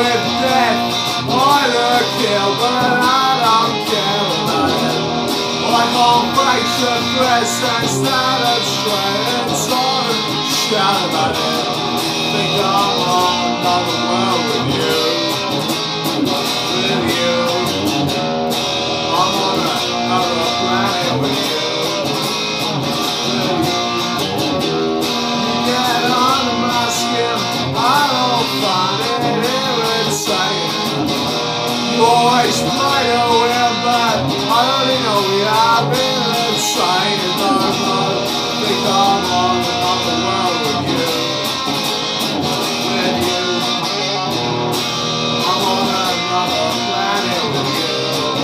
with death or the kill, but I don't care about it. My heart breaks at rest instead of straight, so shout about it. Think I'm on another world with you. With you, I'm on another planet with you. You always play to win, but I only know we have been insane. And I think I'm on another world with you. With you, I'm on another planet with you.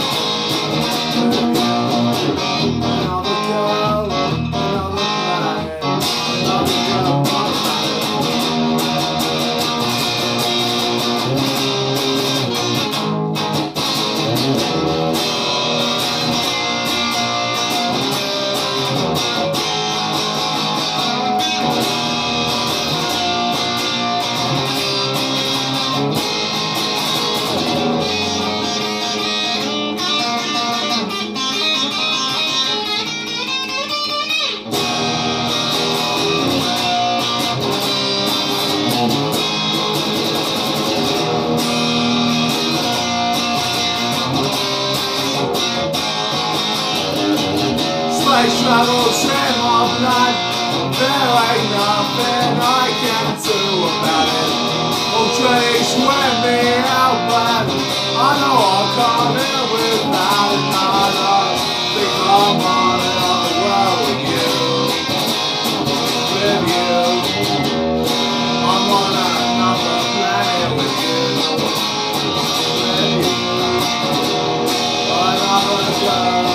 Another girl, another planet, another girl, space travels in my blood. There ain't nothing I can do about it. All trees wear me out, but I know I'll come in without another. Think I'm on another world with you. With you, I'm on another planet with you. With you, another girl.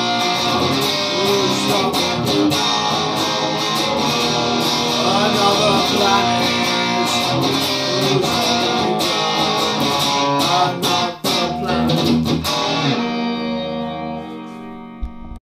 Another planet, another planet.